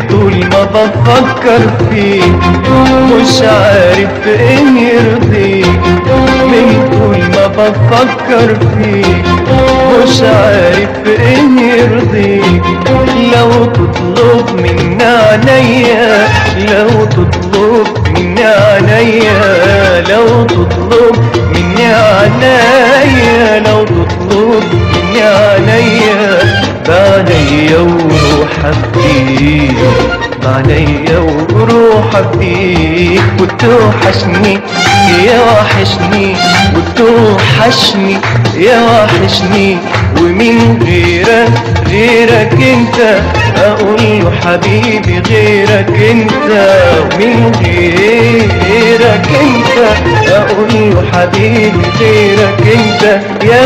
طول ما بفكر فيك مش عارف ايه يرضيك، من طول ما بفكر فيك مش عارف ايه يرضيك. لو تطلب مني عينيا، لو تطلب مني عينيا، لو تطلب مني عينيا، لو تطلب مني عينيا، بعينيا وروح افديك، بعينيا وروح افديك. وتوحشني يا وحشني، وتوحشني يا وحشني، ومن غيرك انت اقول له حبيبي غيرك انت، ومن غيرك انت اقول له حبيبي غيرك انت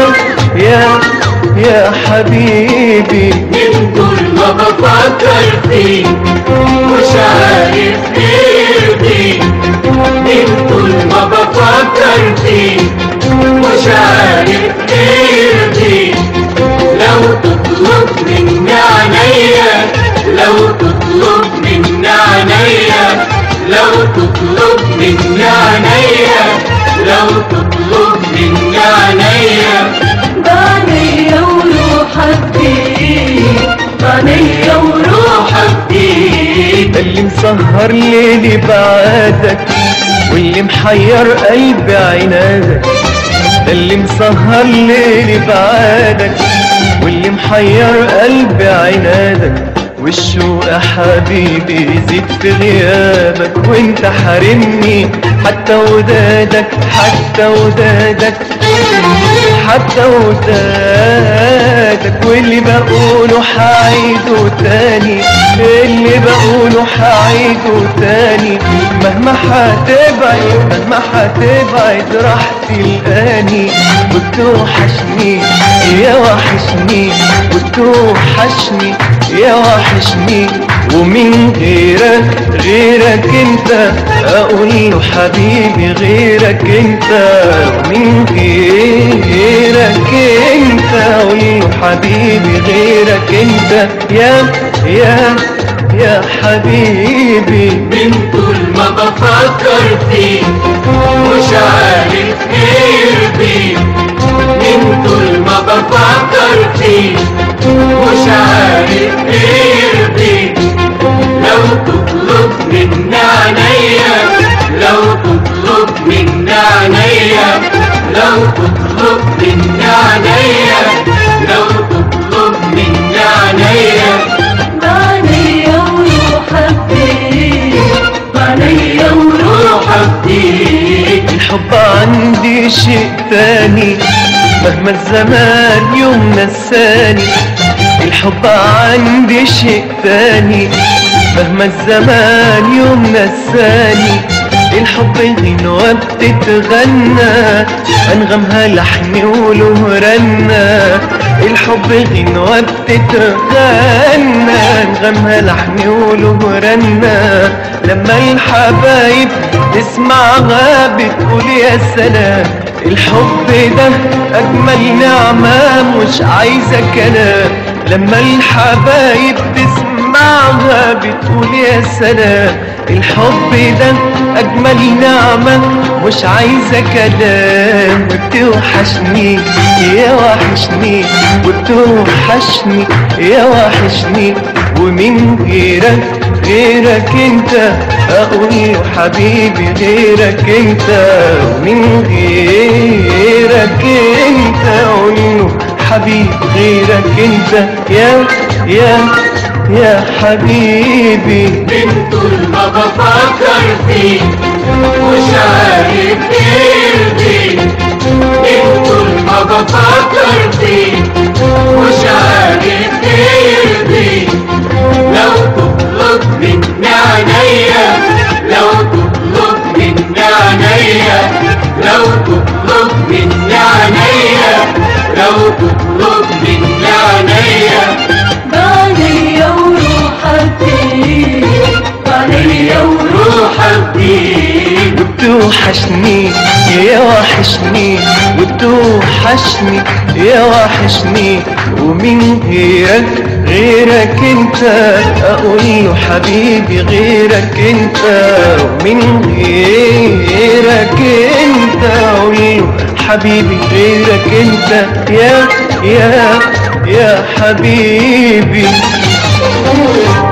يا حبيبي. من طول ما بفكر فيك مش عارف يرضيك، من طول ما بفكر فيك مش عارف يرضيك. لو تطلب مني عينيا، لو تطلب مني عينيا، لو تطلب مني عينيا، لو تطلب مني عينيا، بعينيا وروح افديك، بعينيا وروح افديك. ده اللي مسهر ليلي بعادك واللي محير قلبي عنادك، ده اللي مسهر ليلي بعادك واللي محير قلبي عنادك. والشوق يا حبيبي يزيد في غيابك، وانت حارمني حتى ودادك، حتى ودادك، حتى ودادك. واللي بقوله حعيده تاني، اللي بقوله حعيده تاني. مهما حتبعد، مهما حتبعد راح تلقاني. وتوحشني يا وحشني، وتوحشني يا وحشني، ومن غيرك انت اقول له حبيبي غيرك انت، ومن غيرك انت اقول له حبيبي غيرك انت يا حبيبي. من طول ما بفكر فيك مش عارف يرضيك، من طول ما بفكر فيك مش عارف يرضيك. لو تطلب مني عينيا، لو تطلب مني عينيا، لو تطلب مني عينيا، لو تطلب مني عينيا، بعينيا وروح افديك، بعينيا وروح افديك. الحب عندي شيء تاني مهما الزمان يوم نساني، الحب عندي شيء تاني مهما الزمان يوم نساني. الحب غنوة بتتغنى أنغمها لحن وله رنة، الحب غنوة بتتغنى أنغمها لحن وله رنة. لما الحبايب تسمعها بتقول يا سلام، الحب ده أجمل نعمة مش عايزة كلام. لما الحبايب تسمعها بتقول يا سلام، الحب ده أجمل نعمة مش عايزة كلام. وبتوحشني يا وحشني، وبتوحشني يا وحشني، ومن غيرك انت اقول له حبيبي غيرك انت، ومن غيرك انت اقول له حبيبي غيرك انت يا حبيبي. من طول ما بفكر فيك مش عارف يرضيك، من طول ما بفكر فيك مش عارف يرضيك. لو تطلب مني عينيا، لو تطلب مني عينيا، لو تطلب مني عينيا، لو تطلب مني عينيا، بعينيا وروح افديك، بعينيا وروح افديك. وبتوحشني يا وحشني، توحشني يا وحشني، ومن غيرك انت اقول له حبيبي غيرك انت، ومن غيرك انت اقول له حبيبي غيرك انت يا حبيبي.